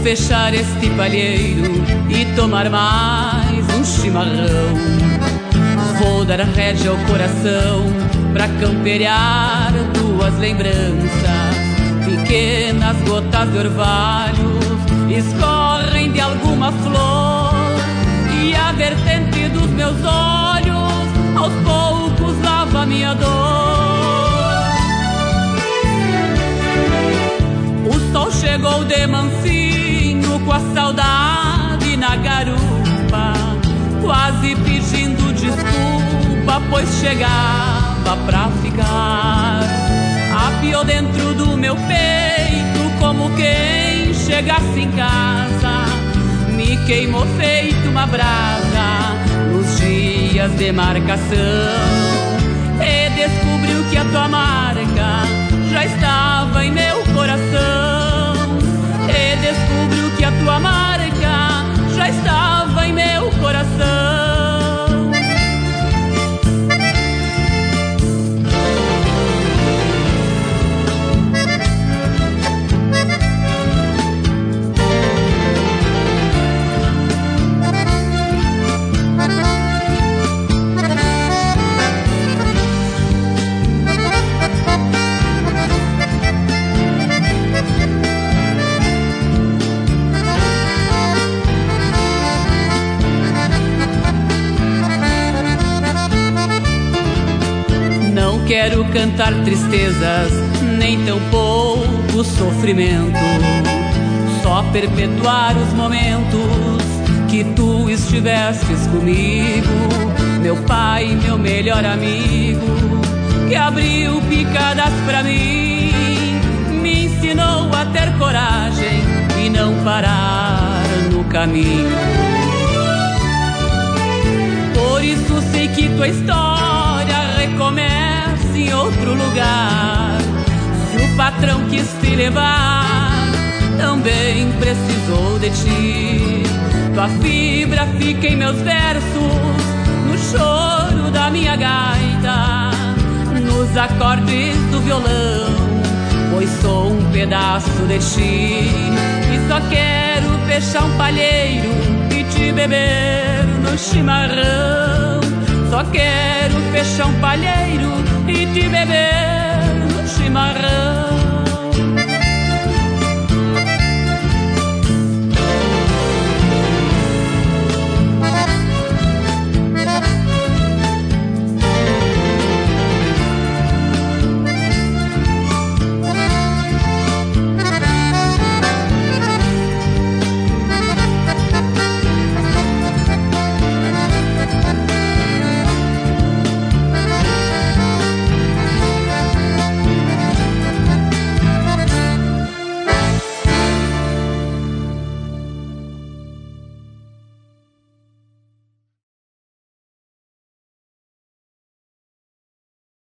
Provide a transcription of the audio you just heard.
fechar este palheiro e tomar mais um chimarrão. Vou dar rédea ao coração pra camperiar tuas lembranças. Pequenas gotas de orvalho escorrem de alguma flor, e a vertente dos meus olhos aos poucos lava minha dor. O sol chegou de mansinho com a saudade na garupa, quase pedindo desculpa, pois chegava pra ficar. Apiou dentro do meu peito como quem chegasse em casa. Me queimou feito uma brasa nos dias de marcação, e descobriu que a tua marca já estava em meu coração. E descobriu que a tua marca já estava em meu coração. Quero cantar tristezas, nem tampouco sofrimento, só perpetuar os momentos que tu estivestes comigo. Meu pai, meu melhor amigo, que abriu picadas pra mim, me ensinou a ter coragem e não parar no caminho. Por isso sei que tua história recomeça em outro lugar. Se o patrão quis te levar, também precisou de ti. Tua fibra fica em meus versos, no choro da minha gaita, nos acordes do violão, pois sou um pedaço de ti. E só quero fechar um palheiro e te beber no chimarrão. Só quero fechar um palheiro e te beber